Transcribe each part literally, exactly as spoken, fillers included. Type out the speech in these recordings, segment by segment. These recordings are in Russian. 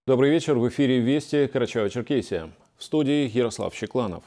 Добрый вечер. В эфире «Вести», Карачаево-Черкесия. В студии Ярослав Щекланов.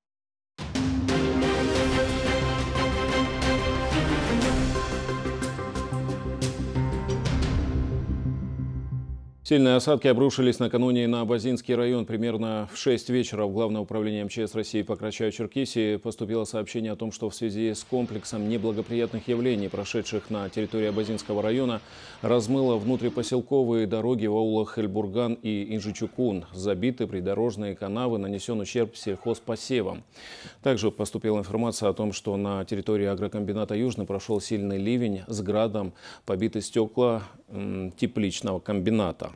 Сильные осадки обрушились накануне на Абазинский район. Примерно в шесть вечера в Главное управление эм че эс России по Карачаево-Черкесии поступило сообщение о том, что в связи с комплексом неблагоприятных явлений, прошедших на территории Абазинского района, размыло внутрипоселковые дороги в аулах Эльбурган и Инжичукун. Забиты придорожные канавы, нанесен ущерб сельхозпосевам. Также поступила информация о том, что на территории агрокомбината «Южный» прошел сильный ливень с градом, побиты стекла м, тепличного комбината.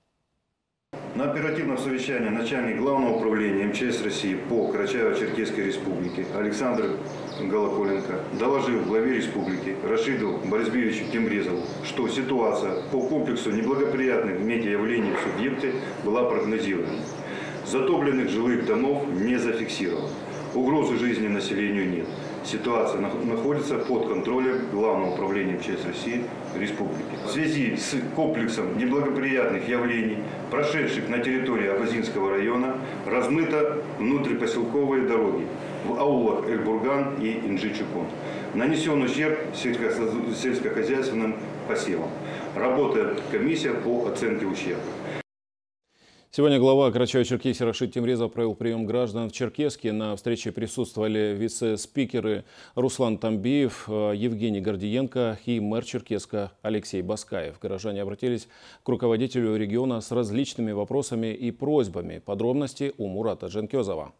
На оперативном совещании начальник Главного управления эм че эс России по Карачаево-Черкесской республике Александр Голоколенко доложил главе республики Рашиду Борисбиевичу Темрезову, что ситуация по комплексу неблагоприятных метеоявлений в субъекте была прогнозирована. Затопленных жилых домов не зафиксировано. Угрозы жизни населению нет. Ситуация находится под контролем Главного управления эм че эс России республики. В связи с комплексом неблагоприятных явлений, прошедших на территории Абазинского района, размыто внутрипоселковые дороги в аулах Эльбурган и Инжичукун. Нанесен ущерб сельскохозяйственным посевам. Работает комиссия по оценке ущерба. Сегодня глава Карачаево-Черкесии Рашид Темрезов провел прием граждан в Черкесске. На встрече присутствовали вице-спикеры Руслан Тамбиев, Евгений Гордиенко и мэр Черкесска Алексей Баскаев. Горожане обратились к руководителю региона с различными вопросами и просьбами. Подробности у Мурата Дженкезова.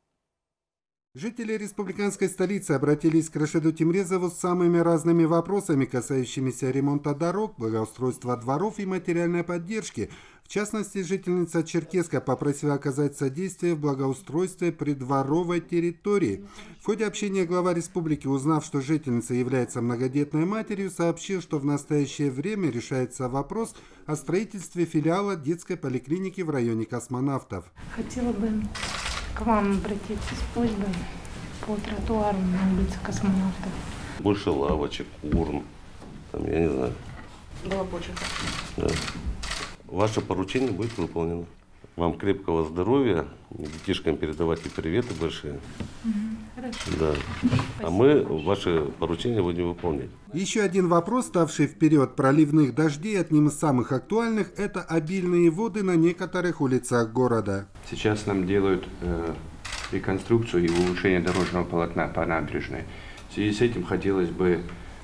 Жители республиканской столицы обратились к Рашиду Темрезову с самыми разными вопросами, касающимися ремонта дорог, благоустройства дворов и материальной поддержки. В частности, жительница Черкесска попросила оказать содействие в благоустройстве придворовой территории. В ходе общения глава республики, узнав, что жительница является многодетной матерью, сообщил, что в настоящее время решается вопрос о строительстве филиала детской поликлиники в районе Космонавтов. Хотела бы к вам обратиться с просьбой по тротуару на улице Космонавтов. Больше лавочек, урн, там, я не знаю. Балабочек. Да. Ваше поручение будет выполнено. Вам крепкого здоровья, детишкам передавайте приветы большие. Хорошо. Да. А мы ваше поручение будем выполнять. Еще один вопрос, ставший в период проливных дождей, одним из самых актуальных, это обильные воды на некоторых улицах города. Сейчас нам делают э, реконструкцию и улучшение дорожного полотна по набережной. В связи с этим хотелось бы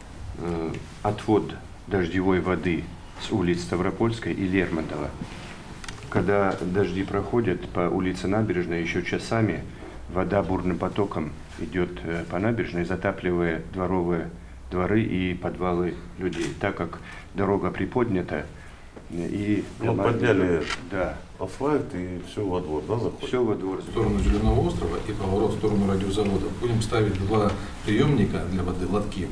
э, отвод дождевой воды с улиц Ставропольской и Лермонтова. Когда дожди проходят по улице Набережной, еще часами вода бурным потоком идет по набережной, затапливая дворовые дворы и подвалы людей. Так как дорога приподнята и... Ну, подняли да. асфальт и все во двор, да, заходит? Все во двор. В сторону Зеленого острова и поворот в сторону радиозавода. Будем ставить два приемника для воды, лотки.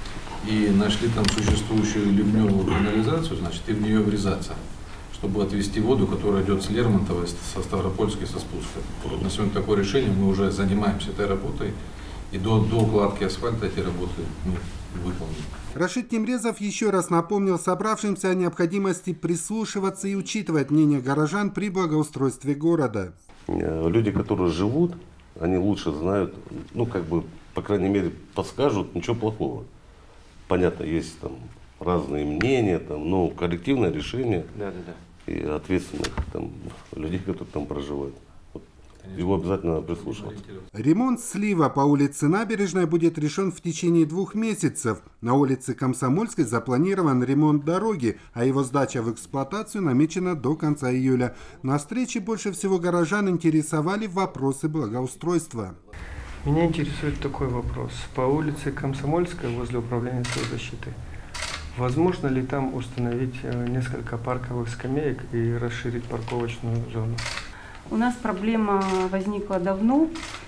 И нашли там существующую ливневую канализацию, значит, и в нее врезаться, чтобы отвести воду, которая идет с Лермонтова, со Ставропольской, со спуска. Вот на сегодня такое решение, мы уже занимаемся этой работой, и до, до укладки асфальта эти работы мы выполним. Рашид Темрезов еще раз напомнил собравшимся о необходимости прислушиваться и учитывать мнение горожан при благоустройстве города. Люди, которые живут, они лучше знают, ну, как бы, по крайней мере, подскажут, ничего плохого. Понятно, есть там разные мнения, там, но коллективное решение да, да, да. и ответственных там, людей, которые там проживают. Вот, его обязательно надо прислушиваться. Ремонт слива по улице Набережной будет решен в течение двух месяцев. На улице Комсомольской запланирован ремонт дороги, а его сдача в эксплуатацию намечена до конца июля. На встрече больше всего горожан интересовали вопросы благоустройства. Меня интересует такой вопрос. По улице Комсомольская возле управления соцзащиты, возможно ли там установить несколько парковых скамеек и расширить парковочную зону? У нас проблема возникла давно.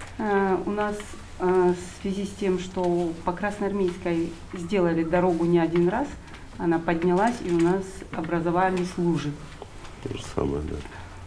У нас в связи с тем, что по Красноармейской сделали дорогу не один раз, она поднялась, и у нас образовались лужи. То же самое, да.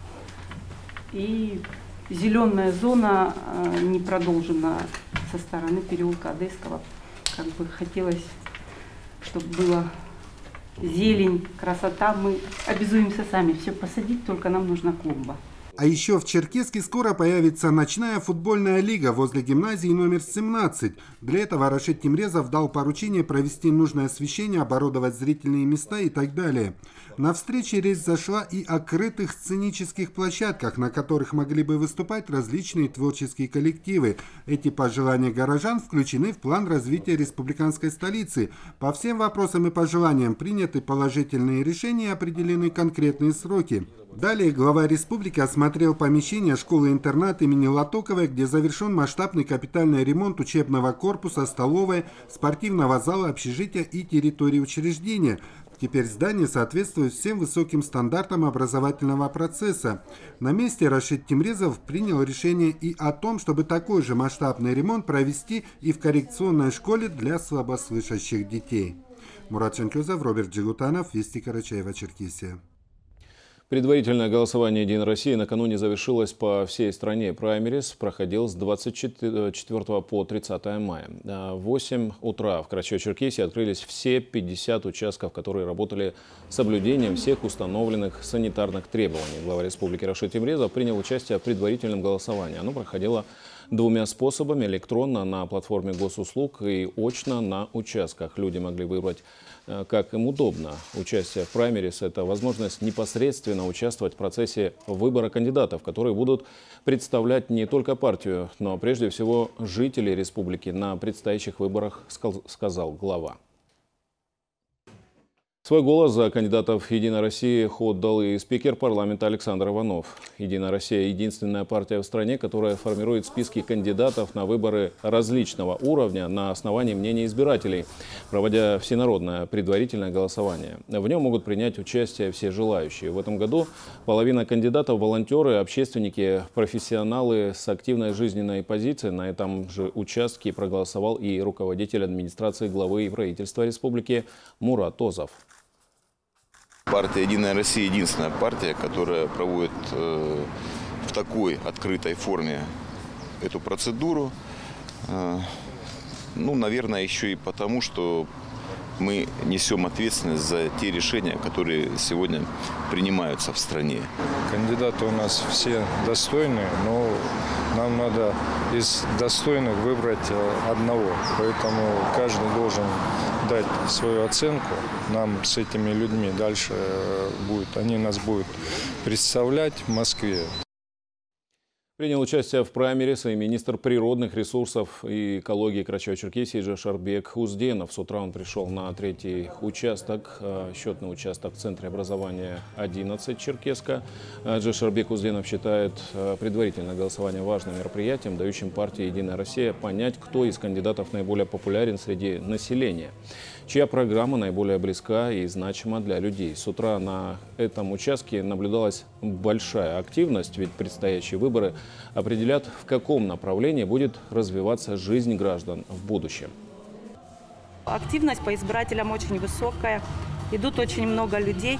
И зеленая зона не продолжена со стороны переулка Одесского. Как бы хотелось, чтобы было зелень, красота. Мы обязуемся сами все посадить, только нам нужна клумба. А еще в Черкесске скоро появится ночная футбольная лига возле гимназии номер семнадцать. Для этого Рашид Тимрезов дал поручение провести нужное освещение, оборудовать зрительные места и так далее. На встрече речь зашла и о крытых сценических площадках, на которых могли бы выступать различные творческие коллективы. Эти пожелания горожан включены в план развития республиканской столицы. По всем вопросам и пожеланиям приняты положительные решения и определены конкретные сроки. Далее глава республики осмотрел помещение школы-интернат имени Латоковой, где завершен масштабный капитальный ремонт учебного корпуса, столовой, спортивного зала, общежития и территории учреждения. Теперь здание соответствует всем высоким стандартам образовательного процесса. На месте Рашид Тимрезов принял решение и о том, чтобы такой же масштабный ремонт провести и в коррекционной школе для слабослышащих детей. Мурат Шанкёзов, Роберт Джигутанов, Вести, Карачаево-Черкесия. Предварительное голосование «Единой России» накануне завершилось по всей стране. Праймерис проходил с двадцать четвёртого по тридцатое мая. В восемь утра в Карачаево-Черкесии открылись все пятьдесят участков, которые работали с соблюдением всех установленных санитарных требований. Глава республики Рашид Тимрезов принял участие в предварительном голосовании. Оно проходило двумя способами: электронно на платформе госуслуг и очно на участках. Люди могли выбрать, как им удобно. Участие в праймерис – это возможность непосредственно участвовать в процессе выбора кандидатов, которые будут представлять не только партию, но прежде всего жителей республики на предстоящих выборах, сказал глава. Свой голос за кандидатов «Единой России» отдал и спикер парламента Александр Иванов. «Единая Россия» – единственная партия в стране, которая формирует списки кандидатов на выборы различного уровня на основании мнения избирателей, проводя всенародное предварительное голосование. В нем могут принять участие все желающие. В этом году половина кандидатов – волонтеры, общественники, профессионалы с активной жизненной позицией. На этом же участке проголосовал и руководитель администрации главы и правительства республики Мурат Озов. Партия «Единая Россия» – единственная партия, которая проводит э, в такой открытой форме эту процедуру. Э, ну, наверное, еще и потому, что мы несем ответственность за те решения, которые сегодня принимаются в стране. Кандидаты у нас все достойные, но нам надо из достойных выбрать одного. Поэтому каждый должен дать свою оценку нам с этими людьми. Дальше будет, они нас будут представлять в Москве. Принял участие в праймерис и министр природных ресурсов и экологии Карачаево-Черкесии Джашарбек Узденов. С утра он пришел на третий участок, счетный участок в центре образования одиннадцать Черкесска. Джашарбек Узденов считает предварительное голосование важным мероприятием, дающим партии «Единая Россия» понять, кто из кандидатов наиболее популярен среди населения, чья программа наиболее близка и значима для людей. С утра на этом участке наблюдалась большая активность, ведь предстоящие выборы определят, в каком направлении будет развиваться жизнь граждан в будущем. Активность по избирателям очень высокая, идут очень много людей.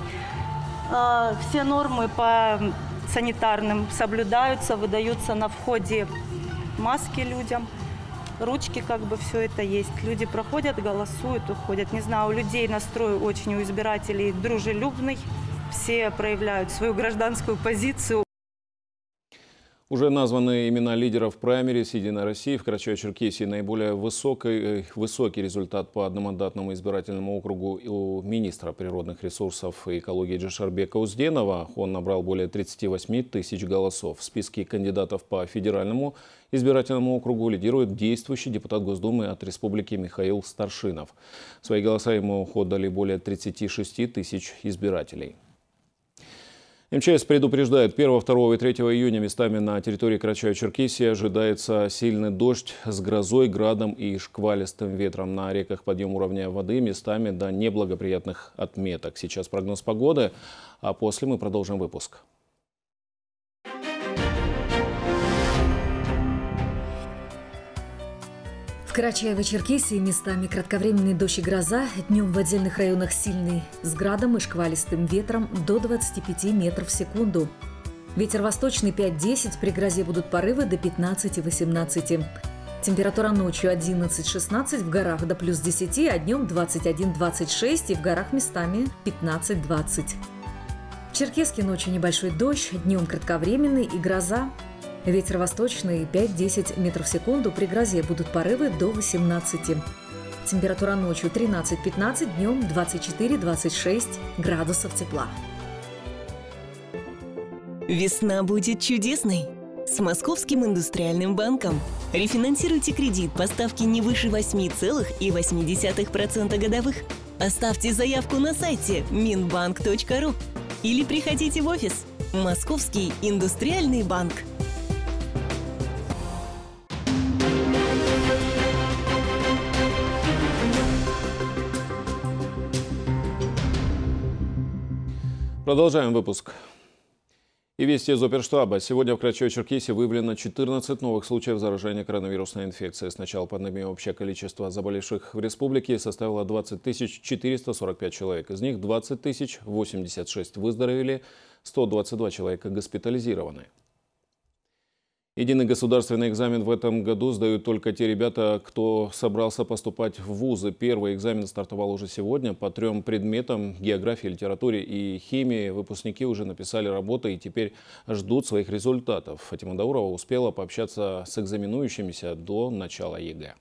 Все нормы по санитарным соблюдаются, выдаются на входе маски людям. Ручки, как бы все это есть. Люди проходят, голосуют, уходят. Не знаю, у людей настрой очень, у избирателей дружелюбный. Все проявляют свою гражданскую позицию. Уже названы имена лидеров праймерис «Единой России» в Карачаево-Черкесии. Наиболее высокий, высокий результат по одномандатному избирательному округу у министра природных ресурсов и экологии Джашарбека Узденова. Он набрал более тридцати восьми тысяч голосов. В списке кандидатов по федеральному избирательному округу лидирует действующий депутат Госдумы от республики Михаил Старшинов. Свои голоса ему отдали более тридцати шести тысяч избирателей. эм че эс предупреждает, первого, второго и третьего июня местами на территории Карачаево-Черкесии ожидается сильный дождь с грозой, градом и шквалистым ветром. На реках подъем уровня воды местами до неблагоприятных отметок. Сейчас прогноз погоды, а после мы продолжим выпуск. В Карачаево-Черкесии местами кратковременный дождь и гроза, днем в отдельных районах сильный, с градом и шквалистым ветром до двадцати пяти метров в секунду. Ветер восточный пять-десять, при грозе будут порывы до пятнадцати-восемнадцати. Температура ночью одиннадцать-шестнадцать, в горах до плюс десяти, а днем двадцать один-двадцать шесть и в горах местами пятнадцать-двадцать. В Черкесске ночью небольшой дождь, днем кратковременный и гроза. Ветер восточный пять-десять метров в секунду, при грозе будут порывы до восемнадцати. Температура ночью тринадцать-пятнадцать, днем двадцать четыре-двадцать шесть градусов тепла. Весна будет чудесной с Московским индустриальным банком. Рефинансируйте кредит по ставке не выше восемь целых восемь десятых процента годовых. Оставьте заявку на сайте минбанк точка ру или приходите в офис. Московский индустриальный банк. Продолжаем выпуск. И вести из оперштаба. Сегодня в Карачаево-Черкесии выявлено четырнадцать новых случаев заражения коронавирусной инфекцией. С начала пандемии общее количество заболевших в республике составило двадцать тысяч четыреста сорок пять человек. Из них двадцать тысяч восемьдесят шесть выздоровели, сто двадцать два человека госпитализированы. Единый государственный экзамен в этом году сдают только те ребята, кто собрался поступать в вузы. Первый экзамен стартовал уже сегодня. По трем предметам – географии, литературе и химии – выпускники уже написали работы и теперь ждут своих результатов. Фатима Даурова успела пообщаться с экзаменующимися до начала ЕГЭ.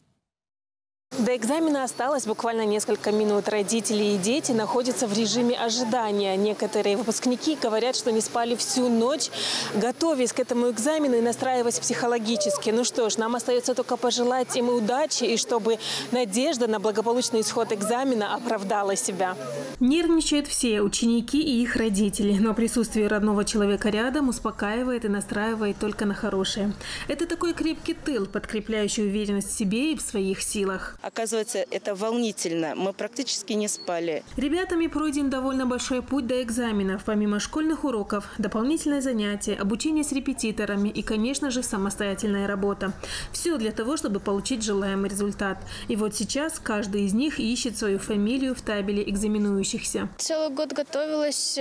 До экзамена осталось буквально несколько минут. Родители и дети находятся в режиме ожидания. Некоторые выпускники говорят, что не спали всю ночь, готовясь к этому экзамену и настраиваясь психологически. Ну что ж, нам остается только пожелать им удачи и чтобы надежда на благополучный исход экзамена оправдала себя. Нервничают все ученики и их родители, но присутствие родного человека рядом успокаивает и настраивает только на хорошее. Это такой крепкий тыл, подкрепляющий уверенность в себе и в своих силах. Оказывается, это волнительно. Мы практически не спали. Ребятами пройден довольно большой путь до экзаменов. Помимо школьных уроков, дополнительные занятия, обучение с репетиторами и, конечно же, самостоятельная работа. Все для того, чтобы получить желаемый результат. И вот сейчас каждый из них ищет свою фамилию в табеле экзаменующихся. Целый год готовилась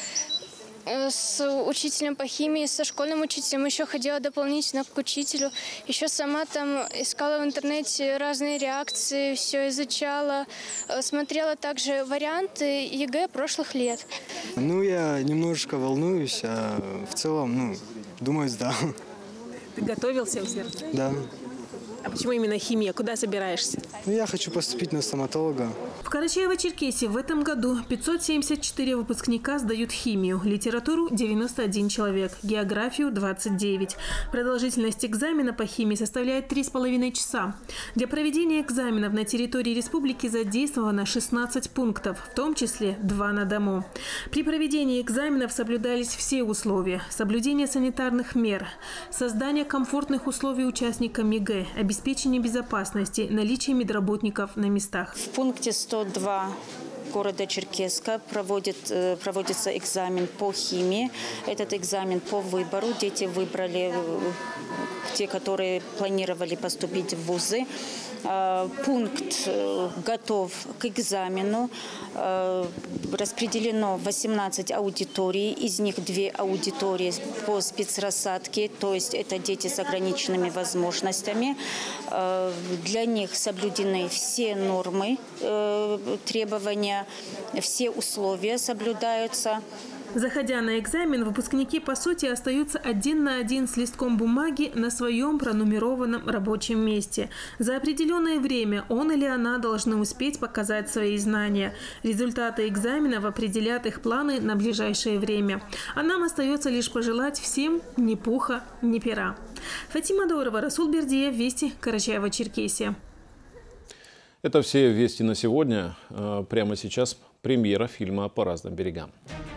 с учителем по химии, со школьным учителем, еще ходила дополнительно к учителю. Еще сама там искала в интернете разные реакции, все изучала. Смотрела также варианты ЕГЭ прошлых лет. Ну, я немножечко волнуюсь, а в целом, ну, думаю, сдам. Ты готовился всем? Да. А почему именно химия? Куда собираешься? Ну, я хочу поступить на стоматолога. В Карачаево-Черкесии в этом году пятьсот семьдесят четыре выпускника сдают химию, литературу – девяносто один человек, географию – двадцать девять. Продолжительность экзамена по химии составляет три с половиной часа. Для проведения экзаменов на территории республики задействовано шестнадцать пунктов, в том числе два на дому. При проведении экзаменов соблюдались все условия – соблюдение санитарных мер, создание комфортных условий участникам ЕГЭ, обеспечение безопасности, наличие медработников на местах. В пункте сто два города Черкесска проводит, проводится экзамен по химии. Этот экзамен по выбору. Дети выбрали, те, которые планировали поступить в вузы. Пункт готов к экзамену. Распределено восемнадцать аудиторий, из них две аудитории по спецрассадке, то есть это дети с ограниченными возможностями. Для них соблюдены все нормы, требования, все условия соблюдаются. Заходя на экзамен, выпускники, по сути, остаются один на один с листком бумаги на своем пронумерованном рабочем месте. За определенное время он или она должны успеть показать свои знания. Результаты экзаменов определят их планы на ближайшее время. А нам остается лишь пожелать всем ни пуха, ни пера. Фатима Даурова, Расул Бердиев, Вести, Карачаево-Черкесия. Это все вести на сегодня. Прямо сейчас премьера фильма «По разным берегам».